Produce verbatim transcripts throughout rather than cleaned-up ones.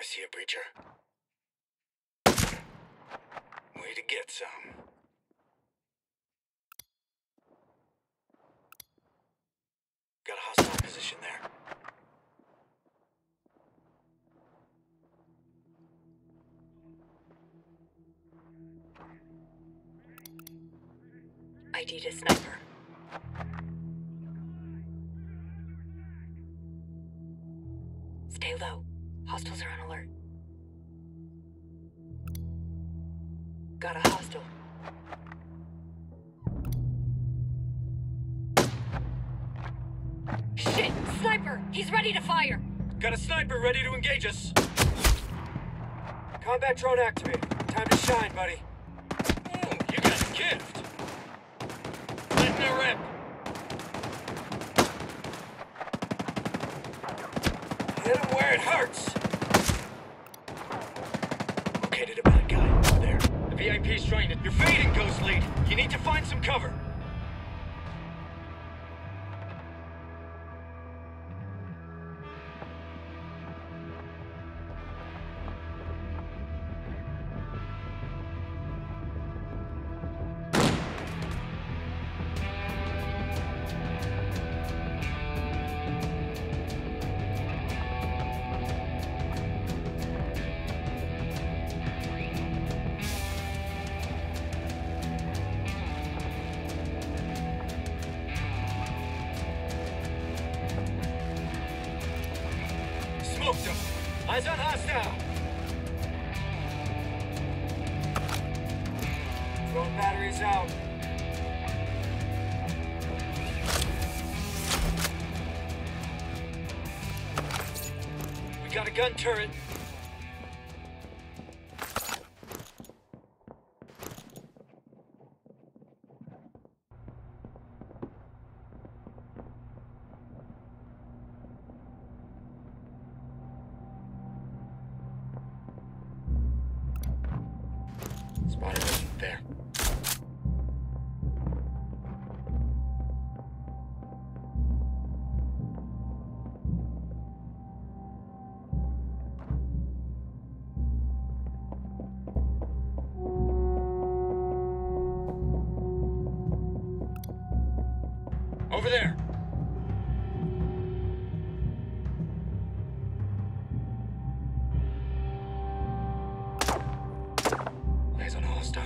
I see a breacher. Way to get some. Got a hostile position there. I D to sniper. Stay low. Hostiles are on alert. Got a hostile. Shit! Sniper! He's ready to fire! Got a sniper ready to engage us. Combat drone activated. Time to shine, buddy. Ooh, you got a gift. Letting her rip. Hit him where it hurts. Located a bad guy over there. The V I P's trying to... You're fading, Ghost Lead. You need to find some cover. Smoked him. Eyes on hostile. Drone batteries out. We got a gun turret. Spotted him there. Over there. Eyes on hostile.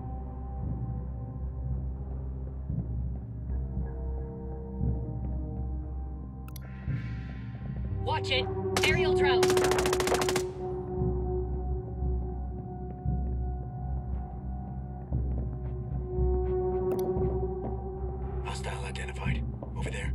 Watch it! Aerial drone! Hostile identified. Over there.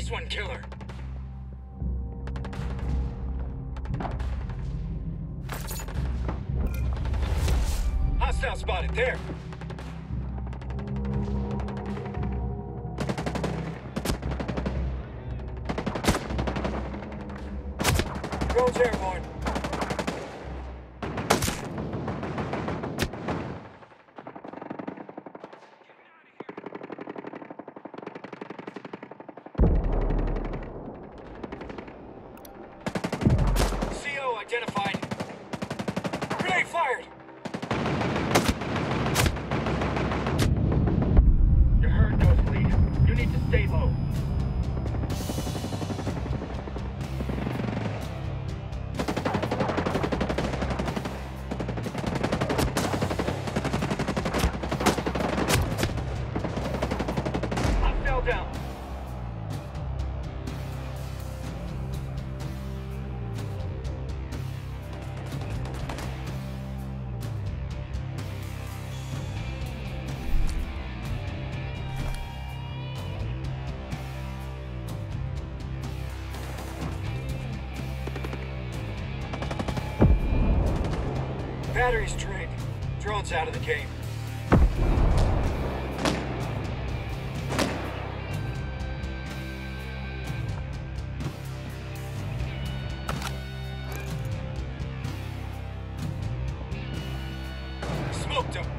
least one killer. Hostile spotted there. Drone's airborne. C O identified. Grenade fired. You're hurt, Ghost Lead. You need to stay low. Down. Batteries drained. Drone's out of the game. Smoked him.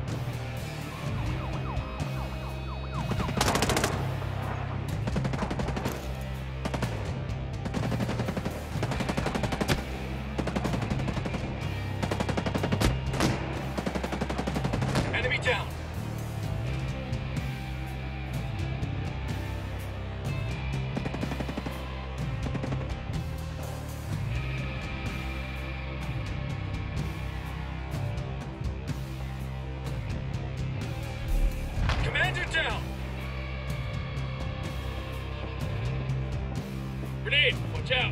Enemy down. Commander down! Grenade! Watch out!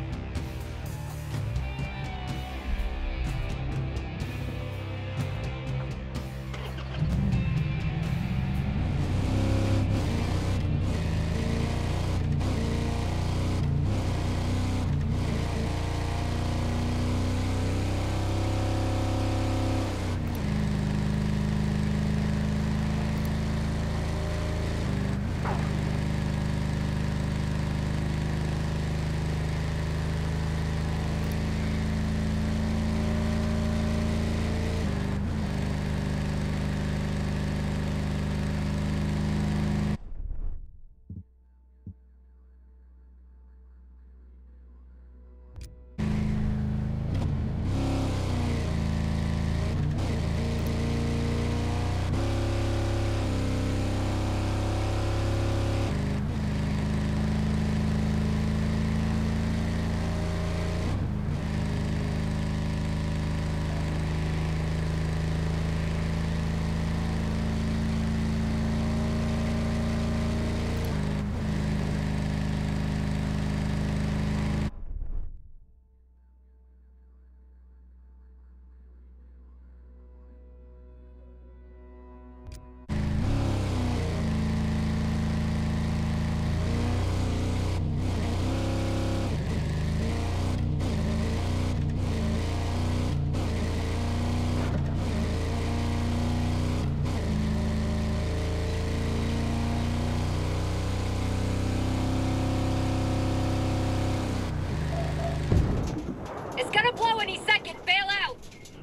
It's gonna blow any second. Bail out.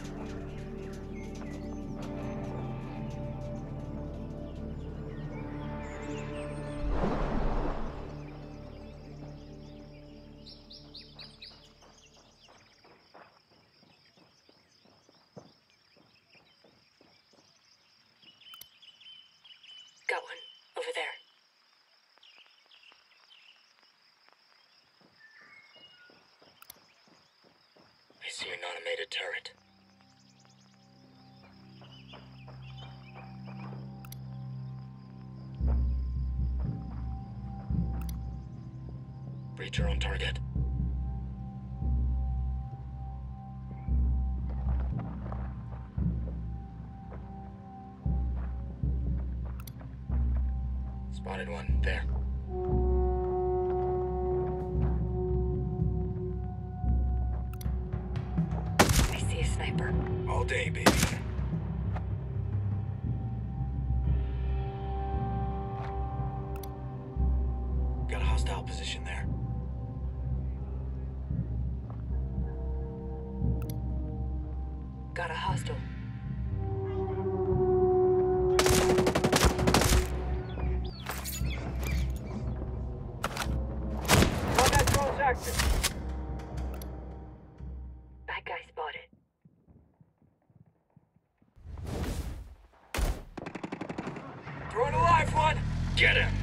Got one. Over there. I see an automated turret. Breacher on target. Spotted one, there. sniper. All day, baby. Got a hostile position there. Got a hostile. Combat drone's active. Bad guy spotted. Throwing a live one. Get him.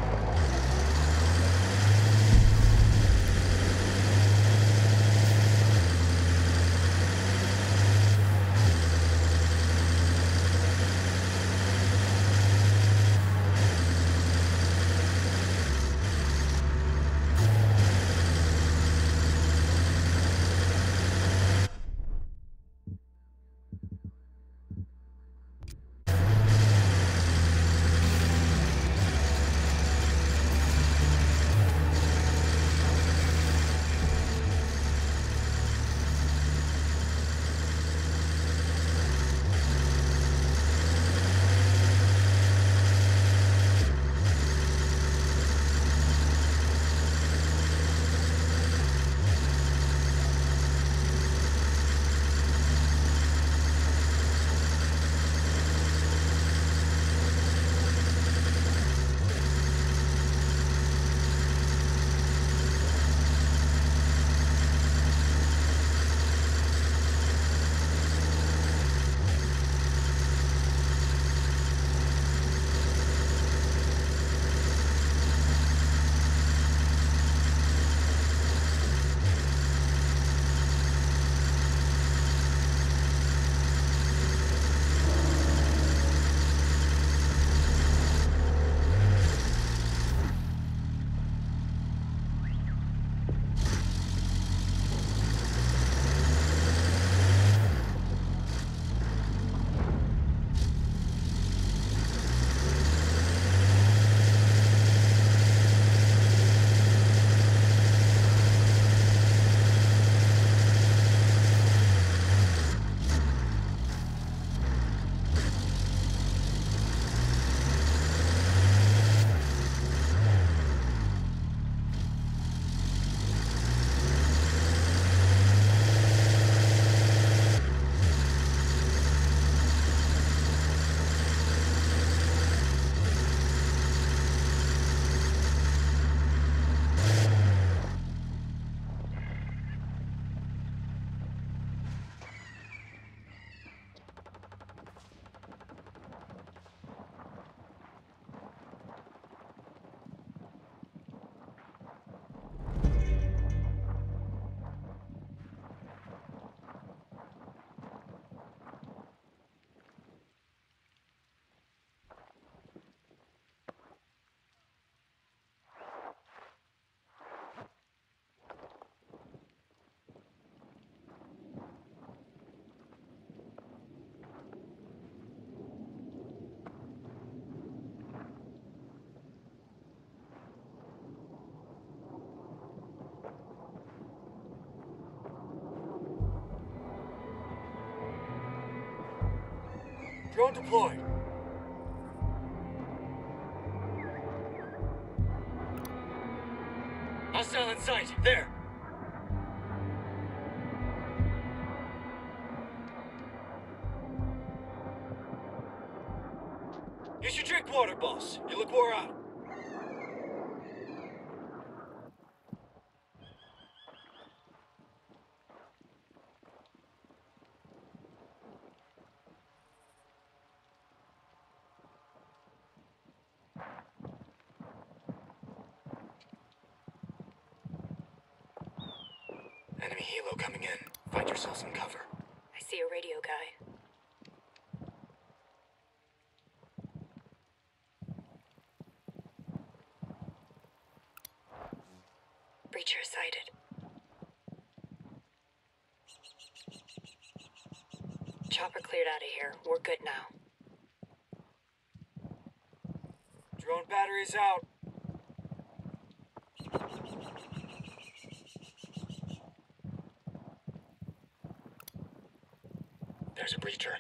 Drone deployed. Hostile in sight. There. You should drink water, boss. You look wore out. Enemy helo coming in. Find yourself some cover. I see a radio guy. Breacher sighted. Chopper cleared out of here. We're good now. Drone batteries out. There's a breacher.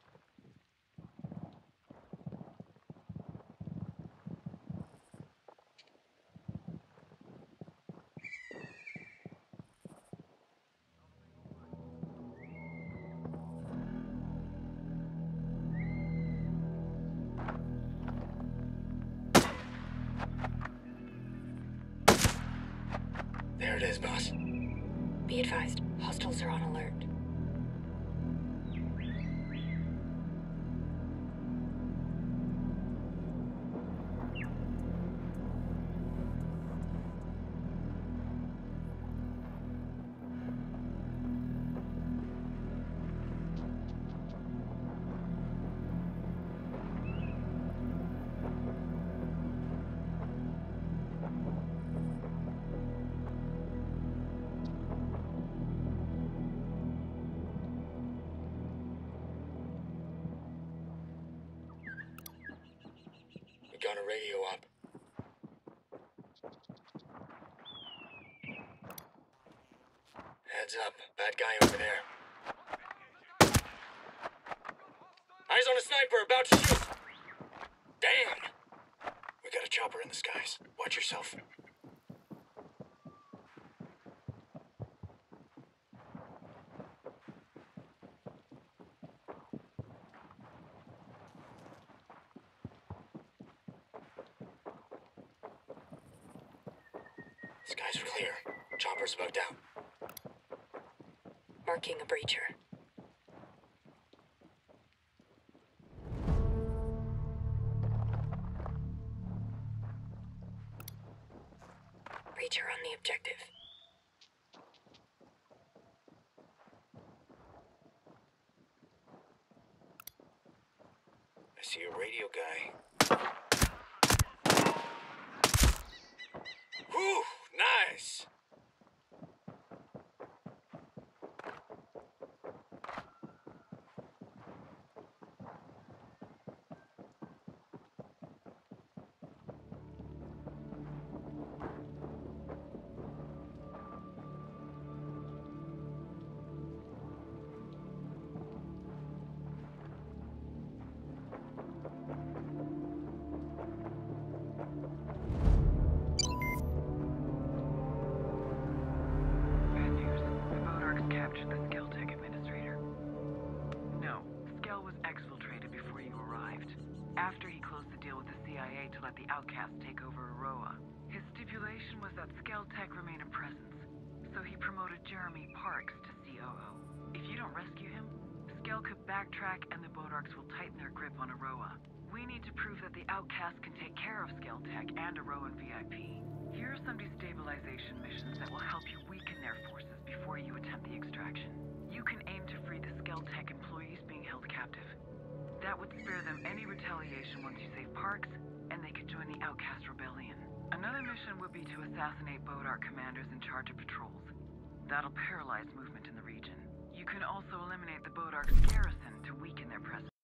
There it is, boss. Be advised, hostiles are on alert. We got a radio up. Heads up. Bad guy over there. Eyes on a sniper, about to shoot! Damn! We got a chopper in the skies. Watch yourself. Skies are clear. Chopper's about down. Marking a breacher. Breacher on the objective. I see a radio guy. Whew! Nice! Captured the Skell-Tech administrator. No, Skell was exfiltrated before you arrived. After he closed the deal with the C I A to let the outcasts take over Auroa. His stipulation was that Skell-Tech remain in presence, so he promoted Jeremy Parks to C O O. If you don't rescue him, Skell could backtrack and the Bodarks will tighten their grip on Auroa. We need to prove that the outcasts can take care of Skell-Tech and Auroan V I P. Here are some destabilization missions that will help you weaken their forces before you attempt the extraction. You can aim to free the Skell-Tech employees being held captive. That would spare them any retaliation once you save Parks, and they could join the Outcast Rebellion. Another mission would be to assassinate Bodark commanders in charge of patrols. That'll paralyze movement in the region. You can also eliminate the Bodark's garrison to weaken their presence.